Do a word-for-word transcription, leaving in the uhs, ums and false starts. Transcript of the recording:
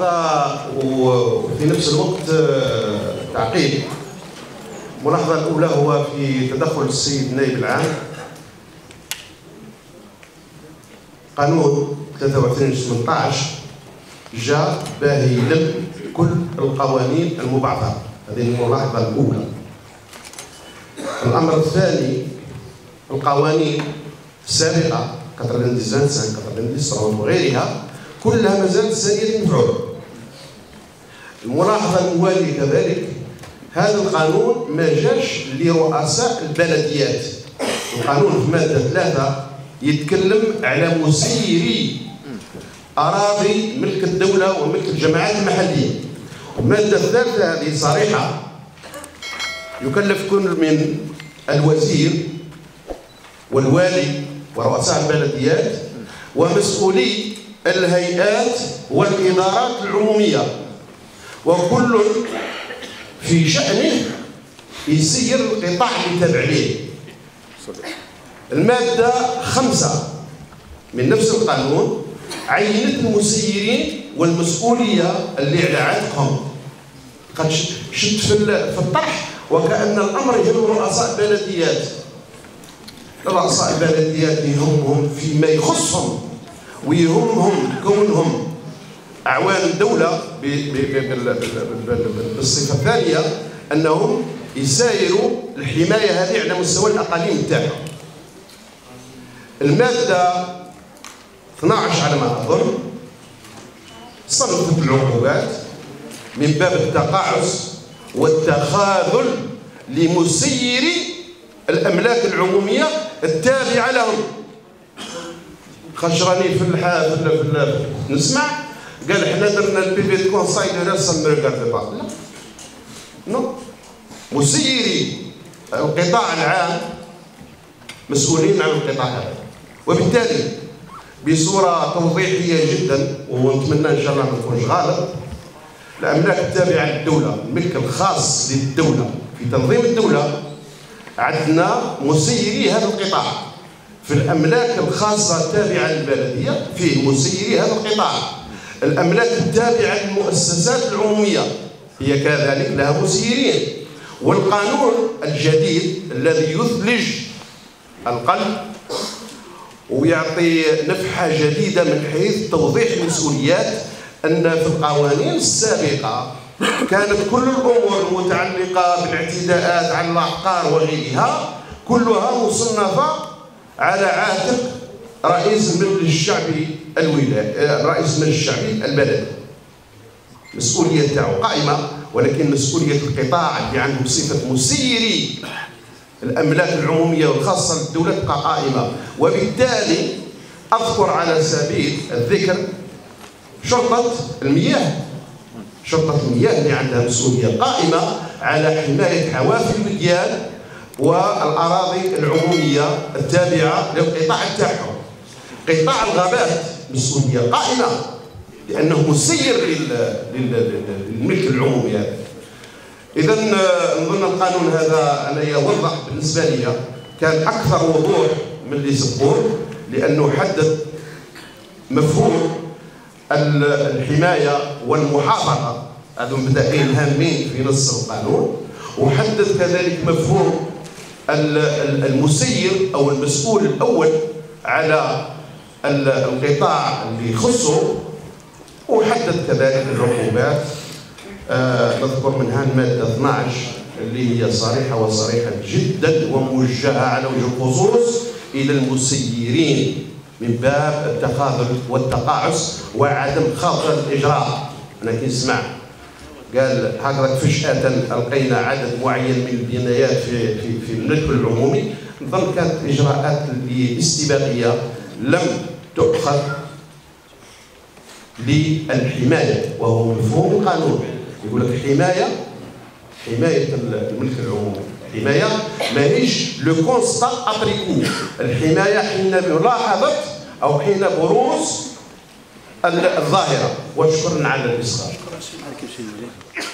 ملاحظة وفي نفس الوقت تعقيب. الملاحظة الأولى هو في تدخل السيد النائب العام. قانون ثلاثة وعشرين ثمانية عشر جاء باه يلم كل القوانين المبعثرة، هذه الملاحظة الأولى. الأمر الثاني، القوانين السابقة كاترفين ديزانسان كاترفين ديسرون وغيرها كلها ما زالت سارية المفعول. الملاحظة الموالية كذلك، هذا القانون ما جاش لرؤساء البلديات. القانون في مادة ثلاثة يتكلم على مسيري أراضي ملك الدولة وملك الجماعات المحلية. المادة الثالثة هذه صريحة، يكلف كل من الوزير والوالي ورؤساء البلديات ومسؤولي الهيئات والإدارات العمومية، وكل في شأنه يسير القطاع اللي تابع ليه. المادة خمسة من نفس القانون عينت المسيرين والمسؤولية اللي على عاتقهم. قد شد في الطرح وكأن الأمر يهم رؤساء البلديات. رؤساء البلديات يهمهم فيما يخصهم ويهمهم كونهم أعوان الدولة بالصفة الثانية أنهم يسايروا الحماية هذه على مستوى الأقاليم تاعهم. المادة اثنا عشر على ما أظن صنفت العقوبات من باب التقاعس والتخاذل لمسيري الأملاك العمومية التابعة لهم. خشراني في الحال في, في نسمع قال احنا درنا البي في كونساي دو راسل ميركارد با. لا نو، مسيري القطاع العام مسؤولين عن القطاع هذا، وبالتالي بصورة توضيحية جدا ونتمنى ان شاء الله ما نكونش غالط، الأملاك التابعة للدولة، الملك الخاص للدولة في تنظيم الدولة، عندنا مسيري هذا القطاع. في الأملاك الخاصة التابعة للبلدية فيه مسيري هذا القطاع. الأملاك التابعة للمؤسسات العمومية هي كذلك لها مسيرين. والقانون الجديد الذي يثلج القلب ويعطي نفحة جديدة من حيث توضيح المسؤوليات، أن في القوانين السابقة كانت كل الأمور المتعلقة بالاعتداءات على العقار وغيرها كلها مصنفة على عاتق رئيس المجلس الشعبي الولاية، رئيس المجلس الشعبي البلدي. مسؤولية تاعو قائمة، ولكن مسؤولية القطاع اللي عنده صفة مسيري الأملاك العمومية والخاصة للدولة تبقى قائمة. وبالتالي أذكر على سبيل الذكر شرطة المياه. شرطة المياه اللي عندها مسؤولية قائمة على حماية حوافر الوديان والأراضي العمومية التابعة للقطاع تاعهم. قطاع الغابات مسؤولية قائمة لأنه مسير للملك العمومي هذا. إذا نظن القانون هذا أنا يوضح بالنسبة لي كان أكثر وضوح من اللي سبقوه، لأنه حدد مفهوم الحماية والمحافظة، هذو مبدئين هامين في نص القانون، وحدد كذلك مفهوم المسير أو المسؤول الأول على القطاع اللي يخصه، وحدد كذلك العقوبات. آه نذكر منها المادة اثنا عشر اللي هي صريحة وصريحة جدا وموجهة على وجه الخصوص إلى المسيرين من باب التخاذل والتقاعس وعدم خاطر الإجراء. أنا كنسمع قال هكذا فجأة ألقينا عدد معين من البنايات في في في الملك العمومي، نظن كانت إجراءات استباقية لم تؤخذ للحماية، وهو مفهوم القانون. يقول لك حماية حماية الملك العمومي، حماية ماهيش لو كونستا ابريكو، الحماية حين ملاحظة أو حين بروز الظاهرة. وشكرا على الإصغاء.